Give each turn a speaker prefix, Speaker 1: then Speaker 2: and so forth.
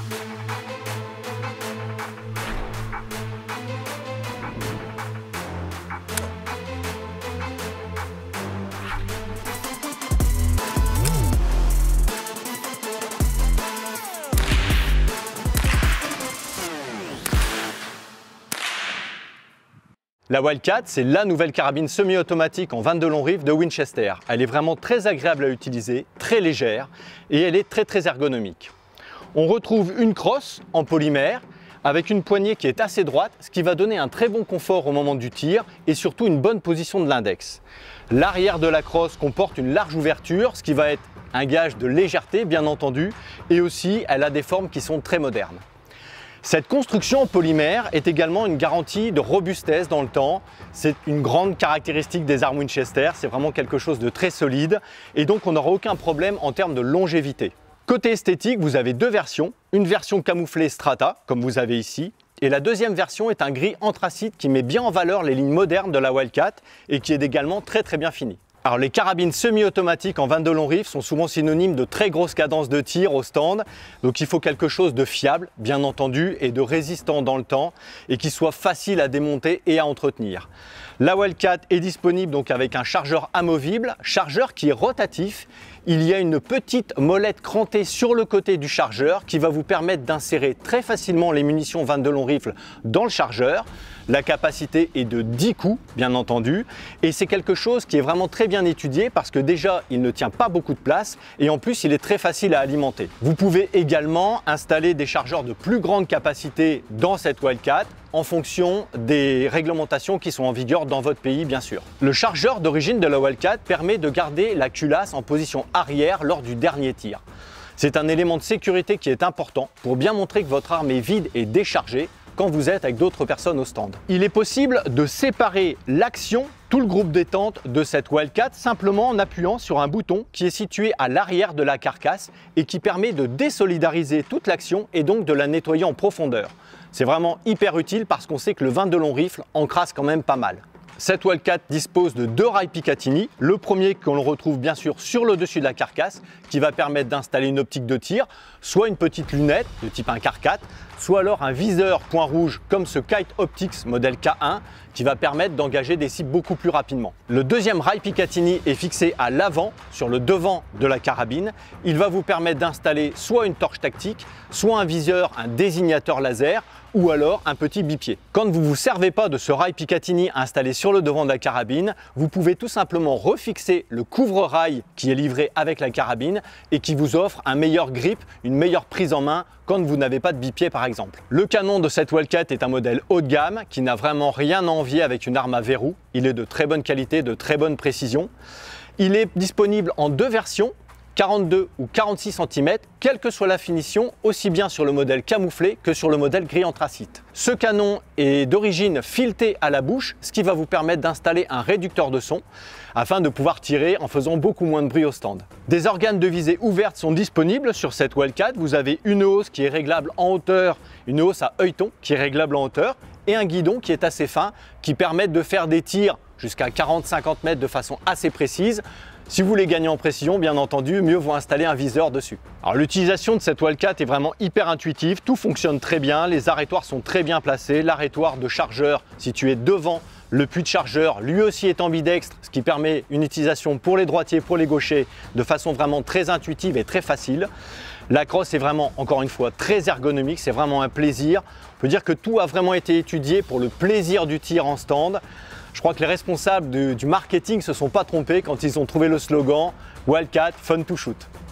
Speaker 1: La Wildcat, c'est la nouvelle carabine semi-automatique en 22 long rifle de Winchester. Elle est vraiment très agréable à utiliser, très légère et elle est très ergonomique. On retrouve une crosse en polymère avec une poignée qui est assez droite, ce qui va donner un très bon confort au moment du tir et surtout une bonne position de l'index. L'arrière de la crosse comporte une large ouverture, ce qui va être un gage de légèreté bien entendu, et aussi elle a des formes qui sont très modernes. Cette construction en polymère est également une garantie de robustesse dans le temps. C'est une grande caractéristique des armes Winchester, c'est vraiment quelque chose de très solide et donc on n'aura aucun problème en termes de longévité. Côté esthétique, vous avez deux versions, une version camouflée Strata, comme vous avez ici, et la deuxième version est un gris anthracite qui met bien en valeur les lignes modernes de la Wildcat et qui est également très bien fini. Alors les carabines semi-automatiques en 22 long rifle sont souvent synonymes de très grosses cadences de tir au stand, donc il faut quelque chose de fiable, bien entendu, et de résistant dans le temps, et qui soit facile à démonter et à entretenir. La Wildcat est disponible donc avec un chargeur amovible, chargeur qui est rotatif. Il y a une petite molette crantée sur le côté du chargeur qui va vous permettre d'insérer très facilement les munitions 22 long rifle dans le chargeur. La capacité est de 10 coups, bien entendu, et c'est quelque chose qui est vraiment très bien étudié parce que déjà, il ne tient pas beaucoup de place et en plus, il est très facile à alimenter. Vous pouvez également installer des chargeurs de plus grande capacité dans cette Wildcat en fonction des réglementations qui sont en vigueur dans votre pays, bien sûr. Le chargeur d'origine de la Wildcat permet de garder la culasse en position arrière lors du dernier tir. C'est un élément de sécurité qui est important pour bien montrer que votre arme est vide et déchargée quand vous êtes avec d'autres personnes au stand. Il est possible de séparer l'action, tout le groupe détente de cette Wildcat simplement en appuyant sur un bouton qui est situé à l'arrière de la carcasse et qui permet de désolidariser toute l'action et donc de la nettoyer en profondeur. C'est vraiment hyper utile parce qu'on sait que le 22 long rifle encrasse quand même pas mal. Cette Wildcat dispose de deux rails Picatinny, le premier que l'on retrouve bien sûr sur le dessus de la carcasse qui va permettre d'installer une optique de tir, soit une petite lunette de type 1.4, soit alors un viseur point rouge comme ce Kite Optics modèle K1 qui va permettre d'engager des cibles beaucoup plus rapidement. Le deuxième rail Picatinny est fixé à l'avant, sur le devant de la carabine. Il va vous permettre d'installer soit une torche tactique, soit un viseur, un désignateur laser ou alors un petit bipied. Quand vous ne vous servez pas de ce rail Picatinny installé sur le devant de la carabine, vous pouvez tout simplement refixer le couvre-rail qui est livré avec la carabine et qui vous offre un meilleur grip, une meilleure prise en main quand vous n'avez pas de bipied par exemple. Le canon de cette Wildcat est un modèle haut de gamme qui n'a vraiment rien à envier avec une arme à verrou. Il est de très bonne qualité, de très bonne précision. Il est disponible en deux versions, 42 ou 46 cm, quelle que soit la finition, aussi bien sur le modèle camouflé que sur le modèle gris anthracite. Ce canon est d'origine filetée à la bouche, ce qui va vous permettre d'installer un réducteur de son afin de pouvoir tirer en faisant beaucoup moins de bruit au stand. Des organes de visée ouvertes sont disponibles sur cette Wildcat. Vous avez une hausse qui est réglable en hauteur, une hausse à œilleton qui est réglable en hauteur et un guidon qui est assez fin qui permet de faire des tirs jusqu'à 40-50 mètres de façon assez précise. Si vous voulez gagner en précision, bien entendu, mieux vaut installer un viseur dessus. Alors l'utilisation de cette Wildcat est vraiment hyper intuitive, tout fonctionne très bien, les arrêtoirs sont très bien placés, l'arrêtoir de chargeur situé devant le puits de chargeur, lui aussi est ambidextre, ce qui permet une utilisation pour les droitiers, pour les gauchers, de façon vraiment très intuitive et très facile. La crosse est vraiment, encore une fois, très ergonomique, c'est vraiment un plaisir. On peut dire que tout a vraiment été étudié pour le plaisir du tir en stand. Je crois que les responsables du marketing ne se sont pas trompés quand ils ont trouvé le slogan Wildcat Fun to Shoot.